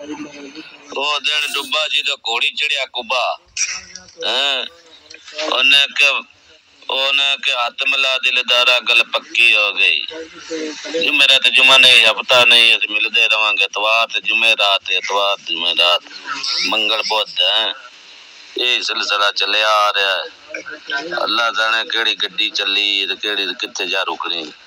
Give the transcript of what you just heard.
ओ दिन डुब्बा जी तो घोड़ी चढ़िया कुबा उनके हाथ मिला दिलदारा गल पक्की हो गई। मेरा तो जुमा नहीं हफ्ता नहीं मिलते रवांगे इतवार जुमेरात इतवार जुमेरात मंगल बुध ये सिलसिला चलिया आ रहा है। अल्लाह जाने केड़ी गड्डी चली ते केड़ी किथे जा रुकनी।